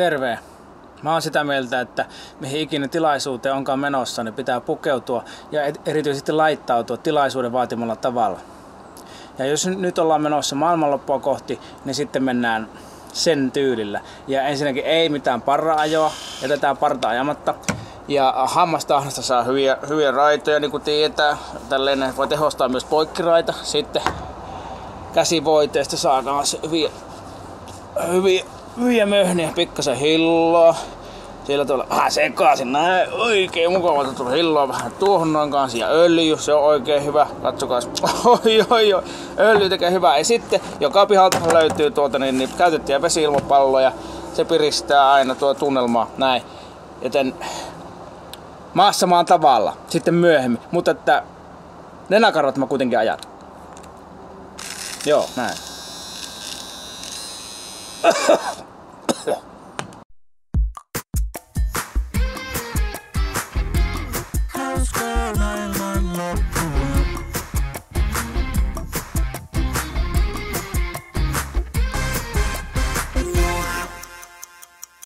Terve! Mä oon sitä mieltä, että mihin ikinä tilaisuuteen onkaan menossa, niin pitää pukeutua ja erityisesti laittautua tilaisuuden vaatimalla tavalla. Ja jos nyt ollaan menossa maailmanloppua kohti, niin sitten mennään sen tyylillä. Ja ensinnäkin ei mitään parra-ajoa, jätetään parta ajamatta. Ja hammastahnasta saa hyviä raitoja, niin kuin tietää. Tälleen voi tehostaa myös poikkiraita. Sitten käsivoiteesta saa myös hyviä möhniä, pikkasen hilloa. Sillä tuolla vähän sekaisin, näin oikein mukavalta tulla hilloa vähän tuohon noin kanssa. Ja öljy, se on oikein hyvä. Katsokaa, oi, öljy tekee hyvää. Ja sitten joka pihalta löytyy niin käytettyjä vesi-ilmapalloja. Se piristää aina tuo tunnelmaa, näin. Joten maassa maan tavalla, sitten myöhemmin. Mutta että nenäkarvat mä kuitenkin ajat. Joo, näin. Hauska maailmanloppu.